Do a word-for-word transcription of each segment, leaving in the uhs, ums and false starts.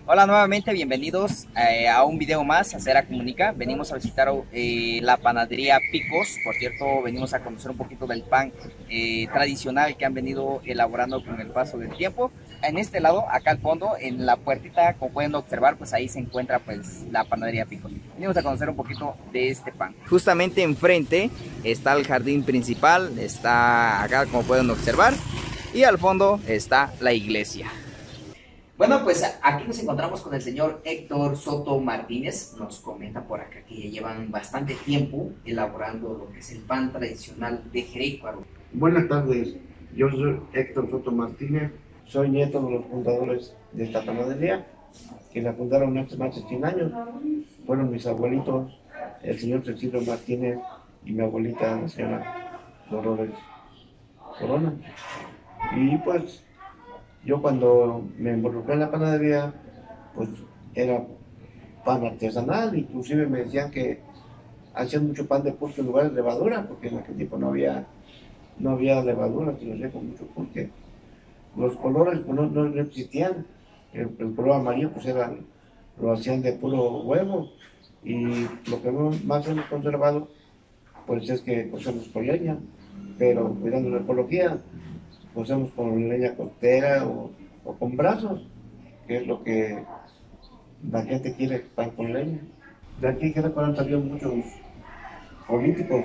Hola nuevamente, bienvenidos eh, a un video más, a Cera Comunica. Venimos a visitar eh, la panadería Picos. Por cierto, venimos a conocer un poquito del pan eh, tradicional que han venido elaborando con el paso del tiempo. En este lado, acá al fondo, en la puertita, como pueden observar, pues ahí se encuentra pues la panadería Picos. Venimos a conocer un poquito de este pan. Justamente enfrente está el jardín principal, está acá como pueden observar, y al fondo está la iglesia. Bueno, pues aquí nos encontramos con el señor Héctor Soto Martínez. Nos comenta por acá que ya llevan bastante tiempo elaborando lo que es el pan tradicional de Jerecuaro. Buenas tardes, yo soy Héctor Soto Martínez, soy nieto de los fundadores de esta panadería, que la fundaron hace más de cien años. Fueron mis abuelitos, el señor Cecilio Martínez y mi abuelita, la señora Dolores Corona. Y pues yo cuando me involucré en la panadería, pues era pan artesanal, inclusive me decían que hacían mucho pan de pulque en lugar de levadura, porque en aquel tiempo no había no había levadura, se lo hacía con mucho pulque. Los colores pues, no, no, no existían. El, el color amarillo pues era, lo hacían de puro huevo. Y lo que más hemos conservado pues es que cocemos con leña, pero cuidando la ecología, cocemos con leña costera o, o con brazos, que es lo que la gente quiere, pan con leña. De aquí que han salido muchos políticos.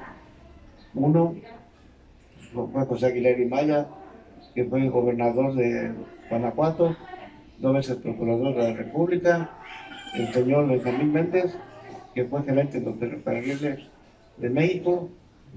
Uno fue José Aguilar y Maya, que fue gobernador de Guanajuato, dos veces procurador de la República, el señor Benjamín Méndez, que fue gerente de los ferrocarriles de México,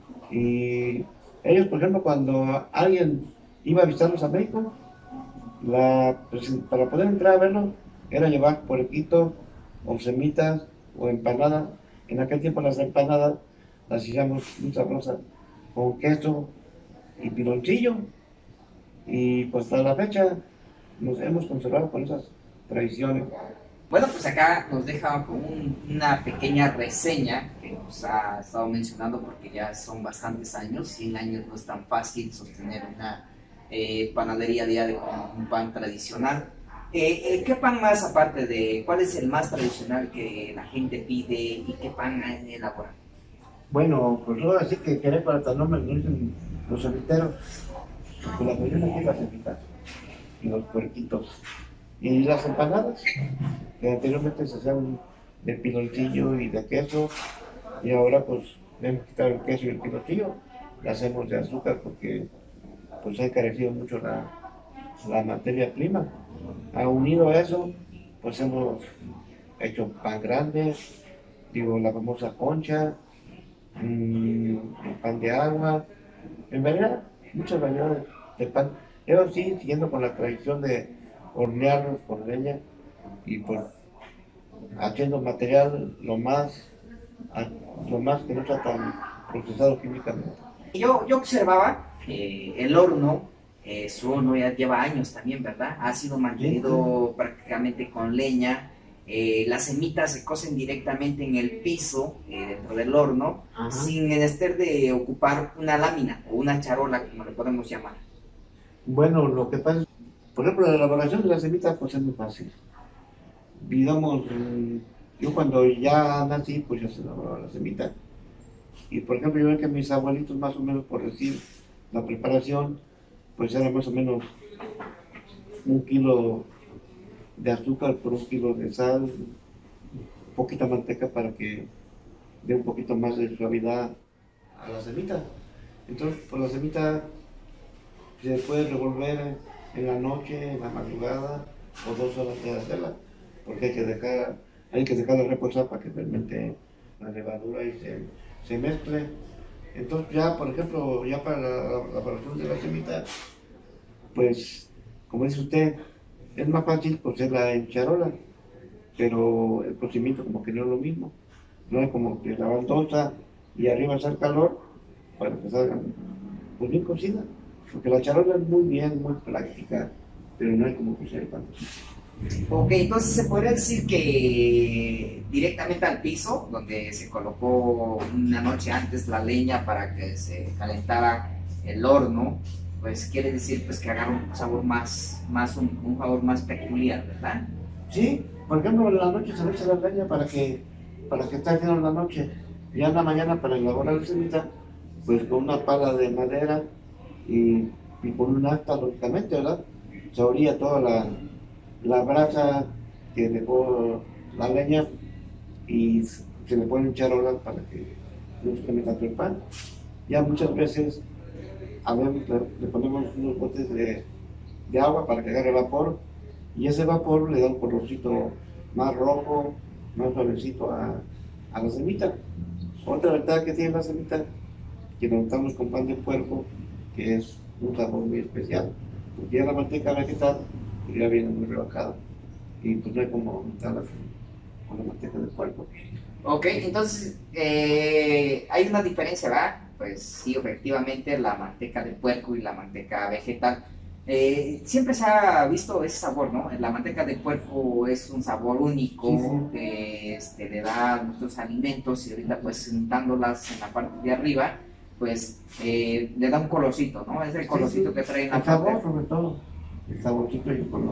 y ellos, por ejemplo, cuando alguien iba a visitarlos a México, la, pues, para poder entrar a verlos, era llevar puerquitos, o semitas, o empanadas. En aquel tiempo las empanadas las hacíamos muy sabrosas, con queso y piloncillo, y pues hasta la fecha nos hemos conservado con esas tradiciones. Bueno, pues acá nos deja con un, una pequeña reseña que nos ha estado mencionando porque ya son bastantes años, cien años no es tan fácil sostener una eh, panadería diaria con un pan tradicional. Eh, eh, ¿Qué pan más aparte de, cuál es el más tradicional que la gente pide y qué pan elaboran? Bueno, pues ahora sí que querer para tal nombre me dicen los soliteros, pues la mayoría aquí las semitas y los puerquitos. Y las empanadas, que anteriormente se hacían de piloncillo y de queso, y ahora pues le hemos quitado el queso y el piloncillo, las hacemos de azúcar porque pues ha encarecido mucho la, la materia prima. Ha unido a eso, pues hemos hecho pan grande, digo, la famosa concha, mmm, el pan de agua, en verdad, muchas variedades de pan. Pero sí, siguiendo con la tradición de hornearlos con leña y pues haciendo material lo más, lo más que no sea tan procesado químicamente. Yo, yo observaba que el horno, eh, su horno ya lleva años también, ¿verdad? Ha sido mantenido prácticamente con leña. Eh, las semitas se cocen directamente en el piso, eh, dentro del horno, ajá, sin menester de ocupar una lámina o una charola, como le podemos llamar. Bueno, lo que pasa es, por ejemplo, la elaboración de las semitas pues es muy fácil. Digamos, yo cuando ya nací, pues ya se elaboraba la semita. Y por ejemplo, yo veo que mis abuelitos, más o menos, por decir la preparación, pues era más o menos un kilo de azúcar por un kilo de sal, poquita manteca para que dé un poquito más de suavidad a la semita. Entonces, pues la semita se puede revolver en la noche, en la madrugada, o dos horas de hacerla, porque hay que dejar, hay que dejarla reposar para que fermente la levadura y se, se mezcle. Entonces ya, por ejemplo, ya para la, la, la preparación de la semita, pues, como dice usted, es más fácil cocerla en charola, pero el cocimiento como que no es lo mismo. No es como que la baldosa y arriba está el calor para que salgan pues bien cocidas. Porque la charola es muy bien, muy práctica, pero no es como cocer el pan. Ok, entonces se podría decir que directamente al piso, donde se colocó una noche antes la leña para que se calentara el horno, pues quiere decir pues que agarra un sabor más, más un, un sabor más peculiar, ¿verdad? Sí, por ejemplo, en la noche se le echa la leña para que, para que esté haciendo en la noche. Ya en la mañana para elaborar la semita, pues con una pala de madera y, y con un asta, lógicamente, ¿verdad? Se orilla toda la, la brasa que dejó la leña y se le puede echar horas para que no se queme tanto el pan. Ya muchas veces a ver, le, le ponemos unos botes de, de agua para que agarre vapor y ese vapor le da un colorcito más rojo, más suavecito a, a la semita. Otra ventaja que tiene la semita, que lo untamos con pan de puerco, que es un sabor muy especial, porque ya la manteca vegetal pues ya viene muy rebajada y pues no hay como untarla con la manteca de puerco. Ok, entonces eh, hay una diferencia, ¿verdad? Pues sí, efectivamente la manteca de puerco y la manteca vegetal. Eh, siempre se ha visto ese sabor, ¿no? La manteca de puerco es un sabor único Sí, sí. que este, le da a nuestros alimentos y ahorita pues untándolas en la parte de arriba, pues eh, le da un colorcito, ¿no? Es el colorcito Sí, sí. que trae en la El sabor, parte. sobre todo, el saborcito y el color.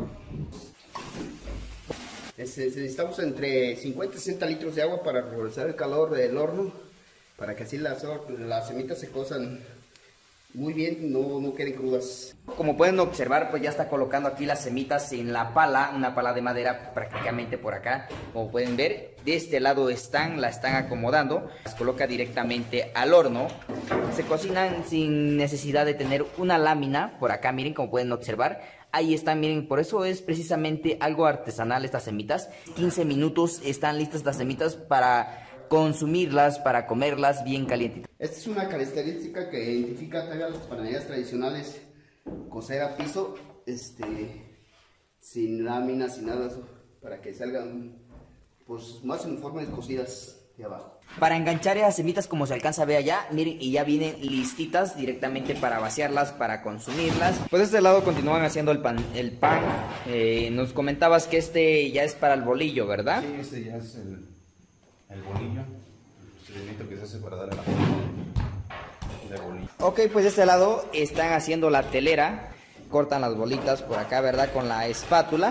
Necesitamos entre cincuenta y sesenta litros de agua para regularizar el calor del horno, para que así las, las semitas se cosan muy bien y no, no queden crudas. Como pueden observar, pues ya está colocando aquí las semitas en la pala, una pala de madera prácticamente por acá. Como pueden ver, de este lado están, la están acomodando, las coloca directamente al horno. Se cocinan sin necesidad de tener una lámina, por acá miren como pueden observar. Ahí están, miren, por eso es precisamente algo artesanal estas semitas. quince minutos están listas las semitas para consumirlas, para comerlas bien calientitas. Esta es una característica que identifica a las panaderías tradicionales: cocer a piso, este, sin láminas, sin nada, para que salgan pues más uniformes cocidas de abajo. Para enganchar esas semitas, como se alcanza a ver allá, miren, y ya vienen listitas directamente para vaciarlas, para consumirlas. Pues de este lado continúan haciendo el pan. El pan. Eh, nos comentabas que este ya es para el bolillo, ¿verdad? Sí, este ya es el, el bolillo, el procedimiento que se hace para darle la forma de bolillo. Ok, pues de este lado están haciendo la telera. Cortan las bolitas por acá, ¿verdad? Con la espátula.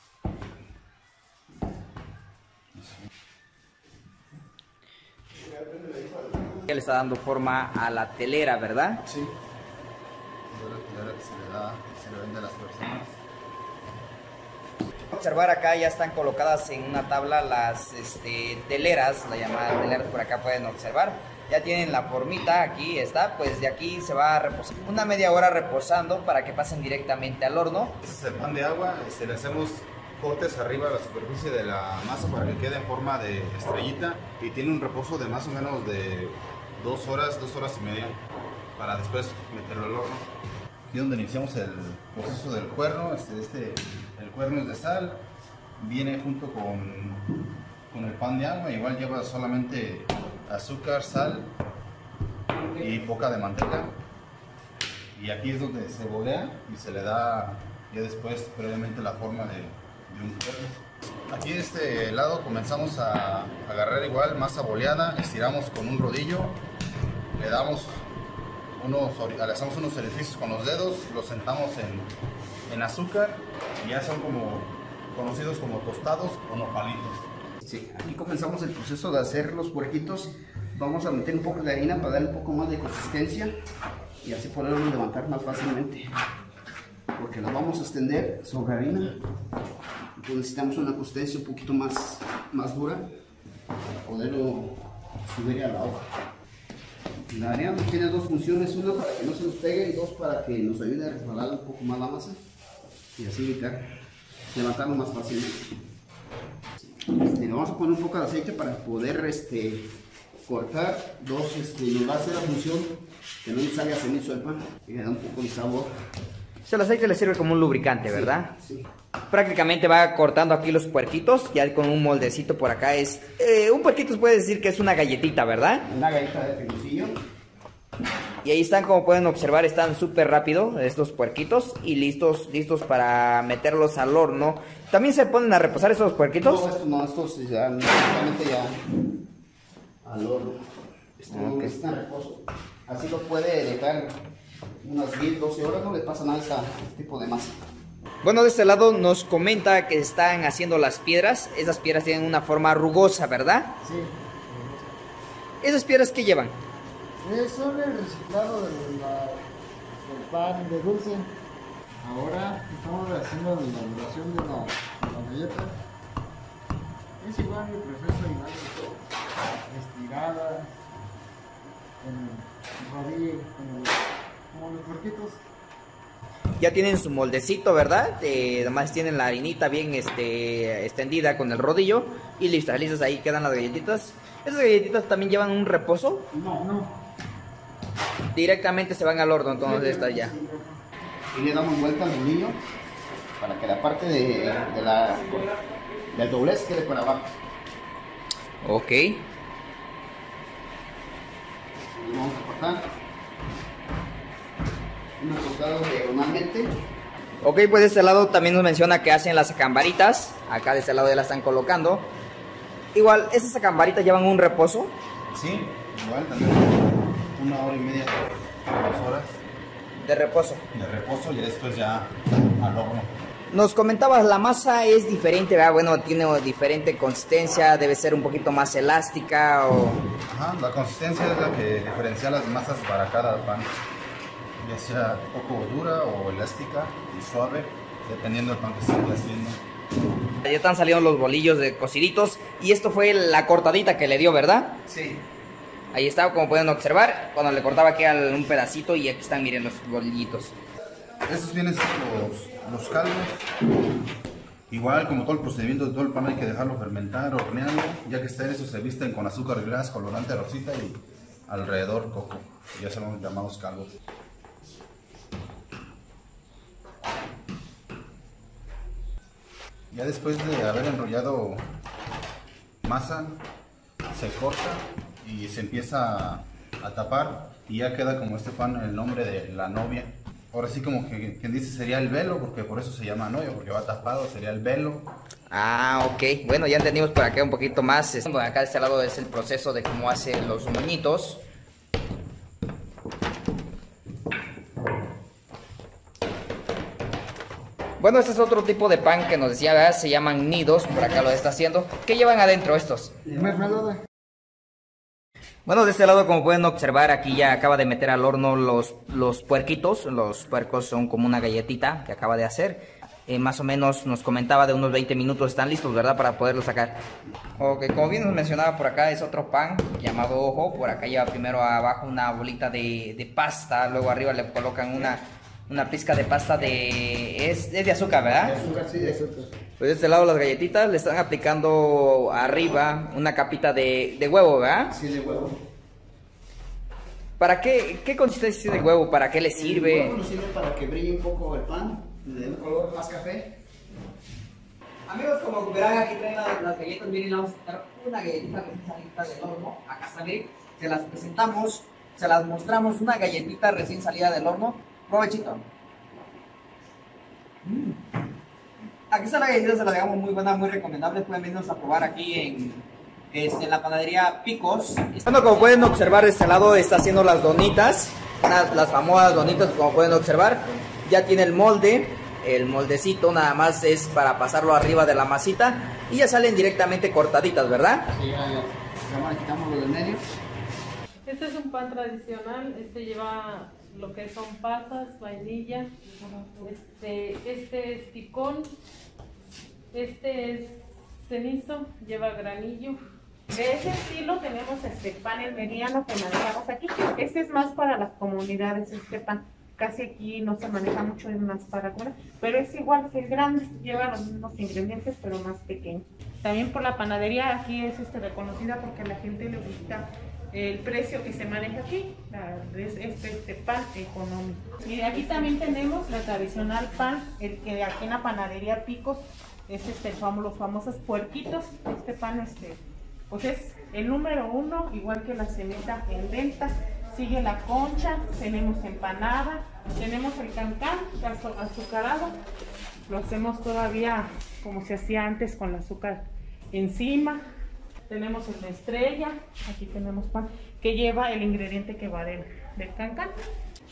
Ya le está dando forma a la telera, ¿verdad? Sí. La telera que se le da, se le vende a las personas. Observar acá ya están colocadas en una tabla las este, teleras, la llamada teleras, por acá pueden observar. Ya tienen la formita, aquí está, pues de aquí se va a reposar una media hora reposando para que pasen directamente al horno. Este es el pan de agua, este, le hacemos cortes arriba a la superficie de la masa para que quede en forma de estrellita y tiene un reposo de más o menos de dos horas, dos horas y media para después meterlo al horno. Aquí es donde iniciamos el proceso del cuerno. Este, este, el cuerno es de sal, viene junto con, con el pan de agua, igual lleva solamente azúcar, sal y poca de manteca. Y aquí es donde se bolea y se le da ya después previamente la forma de, de un cuerno. Aquí de este lado comenzamos a agarrar igual masa boleada, estiramos con un rodillo, le damos unos, le hacemos unos orificios con los dedos, los sentamos en, en azúcar y ya son como conocidos como tostados o nopalitos. Sí, aquí comenzamos el proceso de hacer los puerquitos. Vamos a meter un poco de harina para darle un poco más de consistencia y así poderlos levantar más fácilmente, porque los vamos a extender sobre harina. Entonces necesitamos una consistencia un poquito más, más dura para poderlo subir a la hoja. La harina tiene dos funciones: una para que no se nos pegue y dos para que nos ayude a resbalar un poco más la masa y así evitar levantarlo más fácilmente. Este, le vamos a poner un poco de aceite para poder este, cortar dos, este, nos va a hacer la función que no nos salga cenizo del pan y le da un poco de sabor. O sea, el aceite le sirve como un lubricante, ¿verdad? Sí, sí. Prácticamente va cortando aquí los puerquitos, ya con un moldecito por acá. Es eh, un puerquito se puede decir que es una galletita, ¿verdad? Una galleta de piloncillo. Y ahí están, como pueden observar, están súper rápido estos puerquitos y listos, listos para meterlos al horno. ¿También se ponen a reposar estos puerquitos? No, estos no, estos ya directamente ya al horno. Este no necesita reposo. Así lo puede dejar unas diez, doce horas, no le pasa nada a este tipo de masa. Bueno, de este lado nos comenta que están haciendo las piedras. Esas piedras tienen una forma rugosa, ¿verdad? Sí. ¿Esas piedras qué llevan? Es son el reciclado de la, del pan de dulce. Ahora estamos haciendo la elaboración de la, de la galleta. Es igual el proceso, igual de todo. Estirada, en rodillo, como, como los puerquitos. Ya tienen su moldecito, ¿verdad? Eh, además tienen la harinita bien este, extendida con el rodillo. Y listas, listas, ahí quedan las galletitas. ¿Esas galletitas también llevan un reposo? No, no. Directamente se van al horno, entonces estas ya. Y le damos vuelta al bolillo para que la parte de, de la, del doblez quede por abajo. Ok. Y vamos a cortar unos cortados diagonalmente. Ok, pues de este lado también nos menciona que hacen las sacambaritas. Acá de este lado ya la están colocando. Igual, ¿esas sacambaritas llevan un reposo? Sí, igual también una hora y media, dos horas De reposo. de reposo y después ya al horno. Nos comentabas, la masa es diferente, ¿verdad? Bueno, tiene diferente consistencia, debe ser un poquito más elástica o... Ajá, la consistencia es la que diferencia las masas para cada pan, ya sea un poco dura o elástica y suave, dependiendo del pan que estés haciendo. Ya están saliendo los bolillos de cociditos y esto fue la cortadita que le dio, ¿verdad? Sí. Ahí está, como pueden observar, cuando le cortaba aquí un pedacito y aquí están, miren, los bolillitos. Estos vienen siendo los, los caldos. Igual, como todo el procedimiento de todo el pan, hay que dejarlo fermentar, hornearlo. Ya que está en eso, se visten con azúcar glass, colorante rosita y alrededor coco. Ya son los llamados caldos. Ya después de haber enrollado masa, se corta y se empieza a, a tapar y ya queda como este pan el nombre de la novia. Ahora sí, como que quien dice sería el velo, porque por eso se llama novia, porque va tapado, sería el velo. Ah, ok. Bueno, ya entendimos por acá un poquito más. Bueno, acá de este lado es el proceso de cómo hacen los moñitos. Bueno, este es otro tipo de pan que nos decía, ¿verdad? Se llaman nidos, por acá lo está haciendo. ¿Qué llevan adentro estos? Mermelada. Bueno, de este lado, como pueden observar, aquí ya acaba de meter al horno los, los puerquitos. Los puercos son como una galletita que acaba de hacer. Eh, más o menos nos comentaba de unos veinte minutos están listos, ¿verdad? Para poderlo sacar. Ok, como bien nos mencionaba por acá, es otro pan llamado ojo. Por acá lleva primero abajo una bolita de, de pasta, luego arriba le colocan una, una pizca de pasta de... Es, es de azúcar, ¿verdad? De azúcar, sí, de azúcar. Pues de este lado las galletitas le están aplicando arriba una capita de, de huevo, ¿verdad? Sí, de huevo. ¿Para qué, qué consistencia de huevo? ¿Para qué le sirve? El huevo nos sirve para que brille un poco el pan, le dé un color más café. Amigos, como verán, aquí traen las, las galletas. Miren, vamos a quitar una galletita recién salida del horno. Acá está, miren, se las presentamos, se las mostramos, una galletita recién salida del horno. Provechito. Mm. Aquí está la galletita, se la dejamos muy buena, muy recomendable. Pueden venirnos a probar aquí en, este, en la panadería Picos. Bueno, como pueden observar, de este lado está haciendo las donitas, las, las famosas donitas, como pueden observar. Ya tiene el molde, el moldecito nada más es para pasarlo arriba de la masita y ya salen directamente cortaditas, ¿verdad? Sí, ya, ya. Ahora quitamos lo del medio. Este es un pan tradicional, este lleva lo que son pasas, vainilla, este, este es picón, este es cenizo, lleva granillo. De ese estilo tenemos este pan el mediano que manejamos aquí. Este es más para las comunidades, este pan. Casi aquí no se maneja mucho, es más para afuera. Pero es igual, es grande, lleva los mismos ingredientes, pero más pequeño. También por la panadería aquí es este, reconocida porque a la gente le gusta el precio que se maneja aquí, la, es este, este pan económico. Y aquí también tenemos la tradicional pan, el que aquí en la panadería Picos es este, los famosos puerquitos. Este pan este, pues es el número uno, igual que la semita en venta. Sigue la concha, tenemos empanada, tenemos el cancán azucarado, lo hacemos todavía como se hacía antes con el azúcar encima. Tenemos el de estrella, aquí tenemos pan que lleva el ingrediente que va del, del cancán.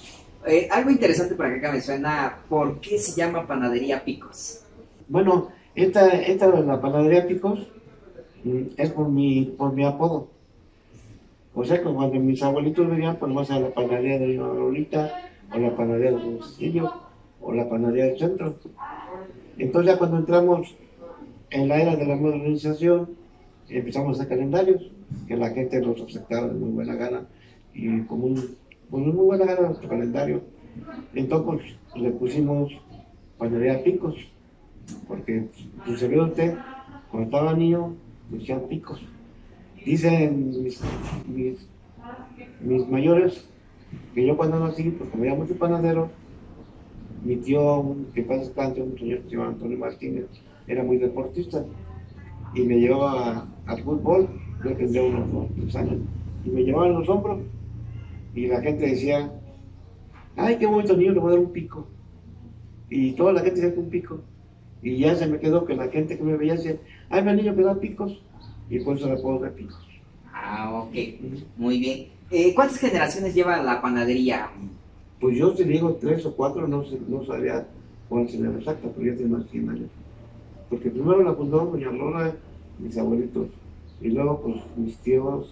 Eh, algo interesante por acá que me suena, ¿por qué se llama Panadería Picos? Bueno, esta, esta la Panadería Picos mm, es por mi, por mi apodo. O sea que cuando mis abuelitos venían, pues más a la panadería de Doña Lolita, o la panadería de Don Cecilio, o la panadería del centro. Entonces ya cuando entramos en la era de la modernización, empezamos a hacer calendarios, que la gente los aceptaba de muy buena gana, y como un, pues, muy buena gana nuestro calendario. Entonces pues, le pusimos Panadería Picos, porque pues, se ve usted, cuando estaba niño, me decían picos. Dicen mis, mis, mis mayores que yo cuando nací, pues como era mucho panadero, mi tío, que pasa descanse, un señor que se llama Antonio Martínez, era muy deportista y me llevaba al fútbol. Yo tendría unos dos, tres años, y me llevaba en los hombros y la gente decía, ay, qué bonito niño, le voy a dar un pico. Y toda la gente decía que un pico. Y ya se me quedó que la gente que me veía decía, ay, mi niño que da picos. Y por eso le puedo dar picos. Ah, ok, muy bien. Eh, ¿Cuántas generaciones lleva la panadería? Pues yo te digo tres o cuatro, no, sé, no sabía cuál sería la exacta, pero ya tiene más de cien años. Porque primero la fundó doña Lola, mis abuelitos, y luego pues mis tíos,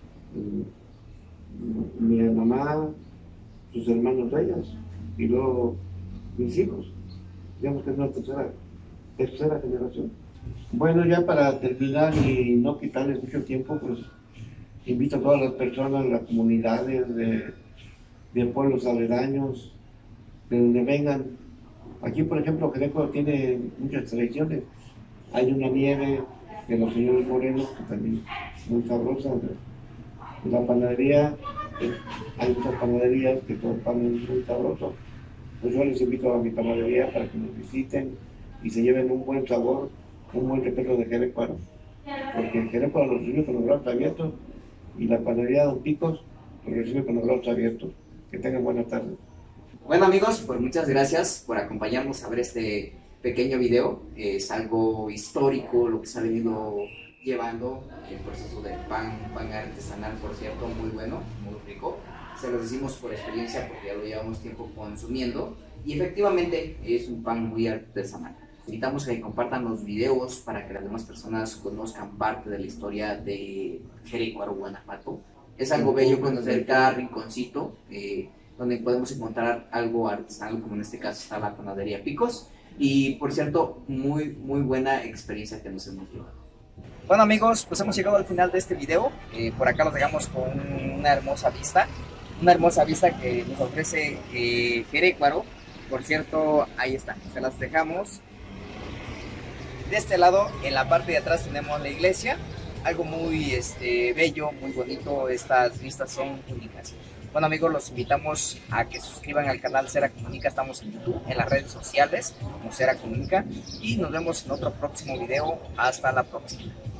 mi, mi mamá, sus hermanos de ellas, y luego mis hijos. Digamos que es una tercera, tercera generación. Bueno, ya para terminar y no quitarles mucho tiempo, pues invito a todas las personas, las comunidades de, de pueblos aledaños, de donde vengan. Aquí, por ejemplo, Querétaro tiene muchas tradiciones. Hay una nieve de los señores morenos, que también es muy sabrosa. La panadería, eh, hay muchas panaderías que todo el pan es muy sabroso. Pues yo les invito a mi panadería para que nos visiten y se lleven un buen sabor, un buen respeto de Querétaro, porque en Querétaro los recibe con los brazos abiertos y la panadería Don Picos los recibe con los brazos abiertos. Que tengan buena tarde. Bueno amigos, pues muchas gracias por acompañarnos a ver este pequeño video. Es algo histórico lo que se ha venido llevando, el proceso del pan, pan artesanal, por cierto, muy bueno, muy rico. Se los decimos por experiencia porque ya lo llevamos tiempo consumiendo y efectivamente es un pan muy artesanal. Invitamos a que compartan los videos para que las demás personas conozcan parte de la historia de Querétaro, Guanajuato. Es algo bello conocer cada rinconcito eh, donde podemos encontrar algo artesanal, como en este caso está la Panadería Picos. Y por cierto, muy muy buena experiencia que nos hemos llevado. Bueno amigos, pues hemos llegado al final de este video. Eh, por acá los dejamos con una hermosa vista. Una hermosa vista que nos ofrece eh, Querétaro. Por cierto, ahí está, se las dejamos. De este lado, en la parte de atrás tenemos la iglesia, algo muy este, bello, muy bonito. Estas vistas son únicas. Bueno amigos, los invitamos a que se suscriban al canal Cera Comunica. Estamos en YouTube, en las redes sociales como Cera Comunica, y nos vemos en otro próximo video. Hasta la próxima.